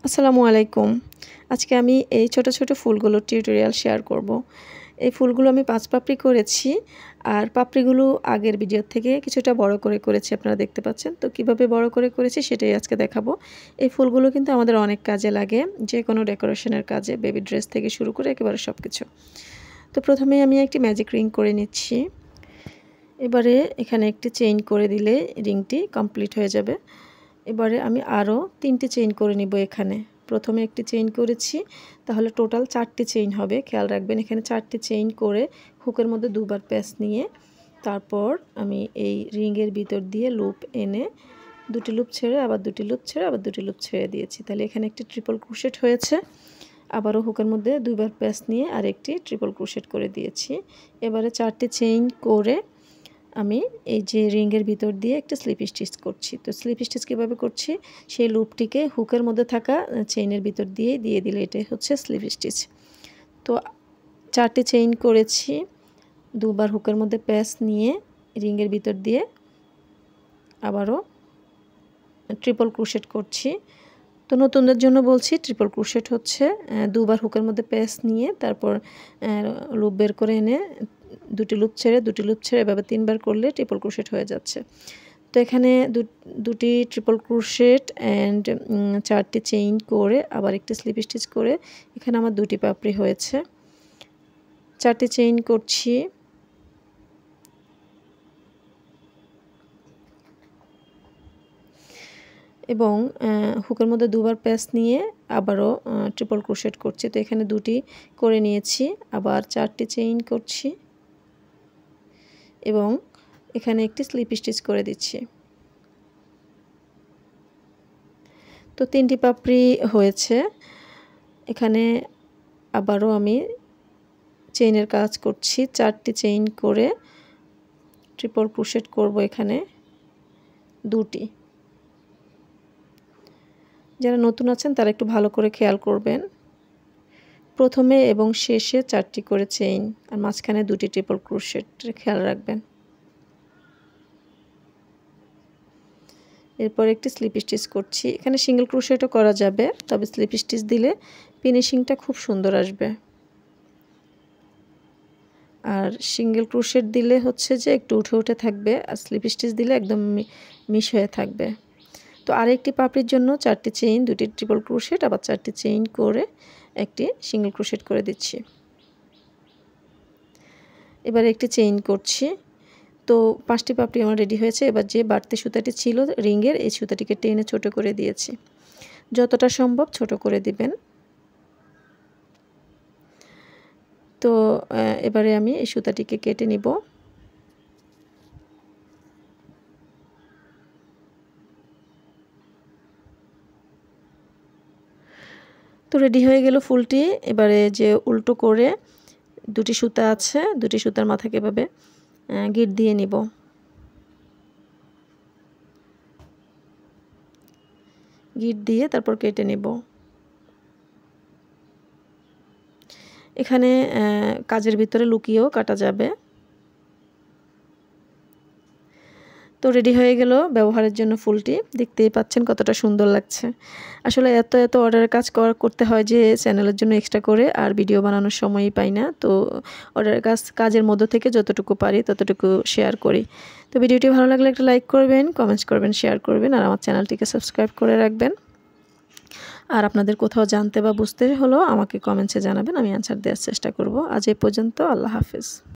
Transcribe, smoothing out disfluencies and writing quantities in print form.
আসসালামু আলাইকুম। আজকে আমি এই ছোট ছোট ফুলগুলোর টিউটোরিয়াল শেয়ার করব। এই ফুলগুলো আমি 5 পাপড়ি করেছি আর পাপড়িগুলো আগের ভিডিও থেকে কিছুটা বড় করে করেছি, আপনারা দেখতে পাচ্ছেন। তো কিভাবে বড় করে করেছি সেটাই আজকে দেখাবো। এই ফুলগুলো কিন্তু আমাদের অনেক কাজে লাগে, যে কোনো ডেকোরেশনের কাজে, বেবি ড্রেস থেকে শুরু করে একেবারে সবকিছু। তো প্রথমেই আমি একটি ম্যাজিক রিং করে নিচ্ছি। এবারে এখানে একটি চেইন করে দিলে রিংটি কমপ্লিট হয়ে যাবে। এবারে আমি আরও 3টি চেইন করে নিব। এখানে প্রথমে একটি চেইন করেছি, তাহলে টোটাল 4টি চেইন হবে। খেয়াল রাখবেন এখানে 4টি চেইন করে হুকের মধ্যে দুবার প্যাঁচ নিয়ে তারপর আমি এই রিংয়ের ভিতর দিয়ে লুপ এনে 2টি লুপ ছেড়ে আবার 2টি লুপ ছেড়ে আবার 2টি লুপ ছেড়ে দিয়েছি। তাহলে এখানে একটি ট্রিপল ক্রোশেট হয়েছে। আবারও হুকের মধ্যে দুইবার প্যাঁচ নিয়ে আরেকটি ট্রিপল ক্রোশেট করে দিয়েছি। এবারে 4টি চেইন করে আমি এই যে রিংয়ের ভিতর দিয়ে একটা স্লিপ স্টিচ করছি। তো স্লিপ স্টিচ কীভাবে করছি, সেই লুপটিকে হুকের মধ্যে থাকা চেইনের ভিতর দিয়ে দিলে এটাই হচ্ছে স্লিপ স্টিচ। তো 4টি চেইন করেছি, দুবার হুকের মধ্যে প্যাঁচ নিয়ে রিংয়ের ভিতর দিয়ে আবারও ট্রিপল ক্রোশেট করছি। তো নতুনদের জন্য বলছি, ট্রিপল ক্রোশেট হচ্ছে দুবার হুকের মধ্যে প্যাঁচ নিয়ে তারপর লুপ বের করে এনে 2টি লুপ ছেড়ে 2টি লুপ ছেড়ে এভাবে 3বার করলে ট্রিপল ক্রোশেট হয়ে যাচ্ছে। তো এখানে 2টি ট্রিপল ক্রোশেট অ্যান্ড 4টি চেইন করে আবার একটি স্লিপ স্টিচ করে এখানে আমার 2টি পাপড়ি হয়েছে। 4টি চেইন করছি, এবং হুকের মধ্যে দুবার প্যাঁচ নিয়ে আবারও ট্রিপল ক্রোশেট করছি। তো এখানে 2টি করে নিয়েছি, আবার 4টি চেইন করছি এবং এখানে একটি স্লিপ স্টিচ করে দিচ্ছি। তো 3টি পাপড়ি হয়েছে। এখানে আবারও আমি চেইনের কাজ করছি, 4টি চেইন করে ট্রিপল ক্রোশেট করব এখানে 2টি। যারা নতুন আছেন তারা একটু ভালো করে খেয়াল করবেন, প্রথমে এবং শেষে 4টি করে চেইন আর মাঝখানে 2টি ট্রিপল ক্রোশেট খেয়াল রাখবেন। এরপর একটি স্লিপ স্টিচ করছি। এখানে সিঙ্গেল ক্রোশেটও করা যাবে, তবে স্লিপ স্টিচ দিলে ফিনিশিংটা খুব সুন্দর আসবে। আর সিঙ্গেল ক্রোশেট দিলে হচ্ছে যে একটু উঠে উঠে থাকবে, আর স্লিপ স্টিচ দিলে একদম মিশ হয়ে থাকবে। তো আরেকটি পাপড়ির জন্য 4টি চেইন, 2টি ট্রিপল ক্রোশেট আবার 4টি চেইন করে একটি সিঙ্গেল ক্রোশেট করে দিচ্ছি। এবার একটি চেইন করছি। তো 5টি পাপড়ি আমার রেডি হয়েছে। এবার যে বাড়তি সুতাটি ছিল রিংয়ের, এই সুতাটিকে টেনে ছোট করে দিয়েছি। যতটা সম্ভব ছোট করে দিবেন। তো এবারে আমি এই সুতাটিকে কেটে নিব। তো রেডি হয়ে গেল ফুলটি। এবারে যে উল্টো করে 2টি সুতা আছে, 2টি সুতার মাথাকে এভাবে গিট দিয়ে নিব। গিট দিয়ে তারপর কেটে নেব। এখানে কাজের ভিতরে লুকিয়েও কাটা যাবে। তো রেডি হয়ে গেল ব্যবহারের জন্য ফুলটি। দেখতেই পাচ্ছেন কতটা সুন্দর লাগছে। আসলে এত অর্ডারের কাজ করতে হয় যে চ্যানেলের জন্য এক্সট্রা করে আর ভিডিও বানানোর সময়ই পাই না। তো অর্ডারের কাজের মধ্য থেকে যতটুকু পারি ততটুকু শেয়ার করি। তো ভিডিওটি ভালো লাগলে একটা লাইক করবেন, কমেন্টস করবেন, শেয়ার করবেন আর আমার চ্যানেলটিকে সাবস্ক্রাইব করে রাখবেন। আর আপনাদের কোথাও জানতে বা বুঝতে হলো আমাকে কমেন্টসে জানাবেন, আমি অ্যান্সার দেওয়ার চেষ্টা করব। আজ এই পর্যন্ত, আল্লাহ হাফেজ।